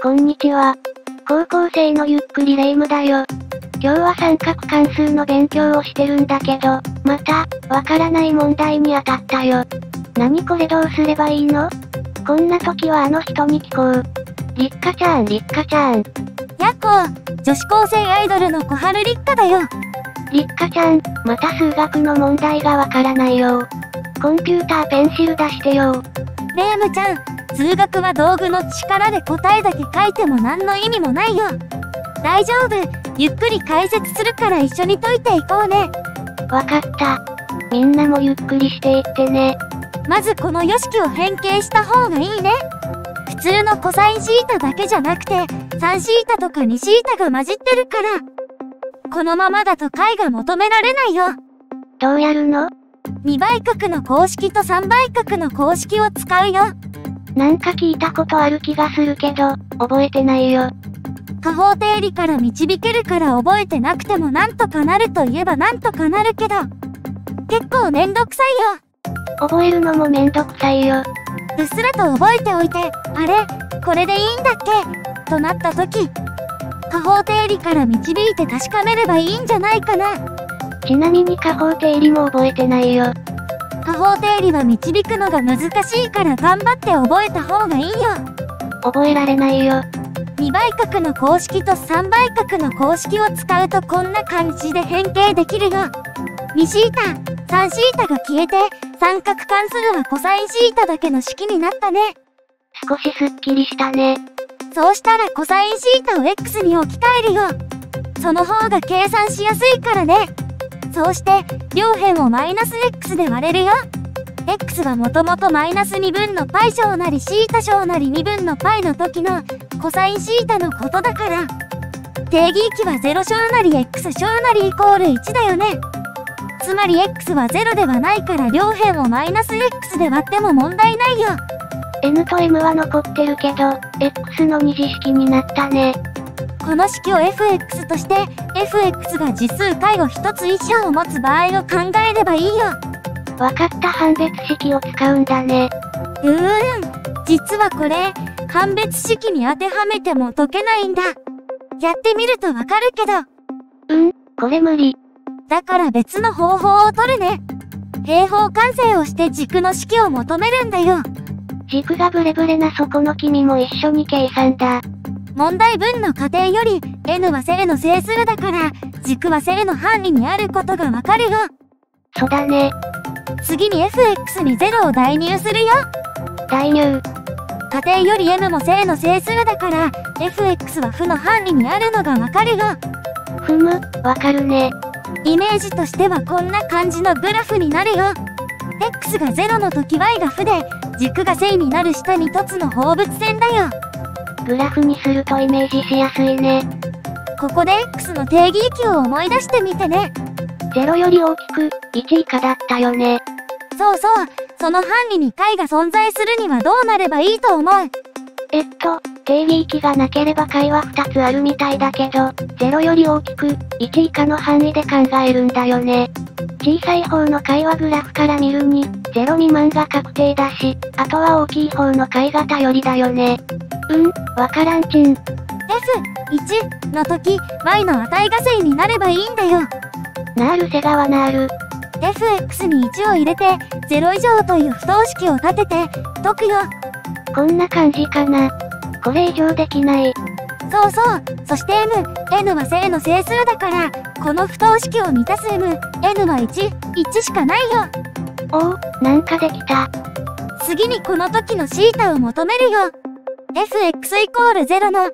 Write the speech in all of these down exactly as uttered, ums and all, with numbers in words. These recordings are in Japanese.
こんにちは。高校生のゆっくりレ夢ムだよ。今日は三角関数の勉強をしてるんだけど、また、わからない問題に当たったよ。何これどうすればいいの？こんな時はあの人に聞こう。りっかちゃん、りっかちゃん。 やっほー、女子高生アイドルの小春りっかだよ。 りっかちゃん、また数学の問題がわからないよ。コンピューターペンシル出してよ。 レ夢ムちゃん、数学は道具の力で答えだけ書いても何の意味もないよ。大丈夫、ゆっくり解説するから一緒に解いていこうね。 わかった。みんなもゆっくりしていってね。 まずこの様式を変形した方がいいね。普通のコサインシータだけじゃなくて、さんシータとかにシータが混じってるから。このままだと解が求められないよ。 どうやるの？ にばい角の公式とさんばい角の公式を使うよ。 なんか聞いたことある気がするけど、覚えてないよ。 加法定理から導けるから覚えてなくてもなんとかなるといえばなんとかなるけど、結構めんどくさいよ。 覚えるのもめんどくさいよ。 うっすらと覚えておいて、あれ、これでいいんだっけとなった時、加法定理から導いて確かめればいいんじゃないかな。 ちなみに加法定理も覚えてないよ。 加法定理は導くのが難しいから頑張って覚えた方がいいよ。 覚えられないよ。 にばい角の公式とさんばい角の公式を使うとこんな感じで変形できるよ。にシータ、さんシータが消えて、三角関数はコサインシータだけの式になったね。 少しすっきりしたね。 そうしたらコサインシータを X に置き換えるよ。その方が計算しやすいからね。そうして、両辺をマイナス X で割れるよ。X はもともとマイナスにぶんの π 小なりシータ小なりにぶんの π の時のコサインシータのことだから。定義域はゼロ小なり X 小なりイコールいちだよね。つまり X はゼロではないから両辺をマイナス X で割っても問題ないよ。 N と M は残ってるけど、X の二次式になったね。 この式を エフエックス として、エフエックス が実数解を一つ一項を持つ場合を考えればいいよ。 わかった判別式を使うんだね。 うーん。実はこれ、判別式に当てはめても解けないんだ。やってみるとわかるけど。 うん、これ無理。 だから別の方法を取るね。平方完成をして軸の式を求めるんだよ。 軸がブレブレなそこの君も一緒に計算だ。 問題文の過程より、n は正の整数だから、軸は正の範囲にあることがわかるよ。 そうだね。 次に エフエックス にゼロを代入するよ。 代入。 過程より m も正の整数だから、エフエックス は負の範囲にあるのがわかるよ。 ふむ、わかるね。 イメージとしてはこんな感じのグラフになるよ。x がゼロの時 y が負で、軸が正になる下に凸の放物線だよ。 グラフにするとイメージしやすいね。 ここで x の定義域を思い出してみてね。 ゼロより大きく、いち以下だったよね。 そうそう、その範囲に解が存在するにはどうなればいいと思う？ えっと、定義域がなければ解はふたつあるみたいだけど、ゼロより大きく、いち以下の範囲で考えるんだよね。小さい方の解はグラフから見るに、ゼロ未満が確定だし、あとは大きい方の解が頼りだよね。うん、わからんちん。エフいち の時、y の値が正になればいいんだよ。 なーるせがわなーる。 エフエックス にいちを入れて、ゼロ以上という不等式を立てて、解くよ。 こんな感じかな。これ以上できない。 そうそう。そして m、n は正の整数だから、この不等式を満たす m、n はいち、いちしかないよ。 おお、なんかできた。 次にこの時のシータを求めるよ。エフエックス イコールゼロの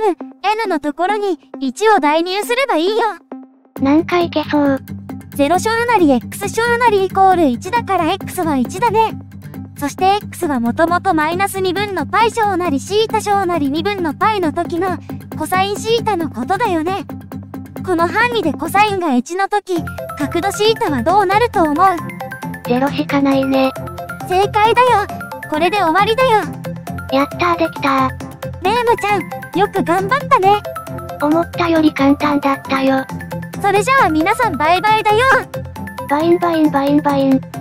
m、n のところにいちを代入すればいいよ。 なんかいけそう。 ゼロ小なり x 小なりイコールいちだから x はいちだね。そして x はもともとマイナスにぶんの π 小なりシータ小なりにぶんの π の時のコサインシータのことだよね。この範囲でコサインがいちの時、角度シータはどうなると思う？ ゼロしかないね。 正解だよ。これで終わりだよ。 やったーできたー。 レ夢ムちゃん、よく頑張ったね。 思ったより簡単だったよ。 それじゃあ皆さんバイバイだよ。 バインバインバインバイン。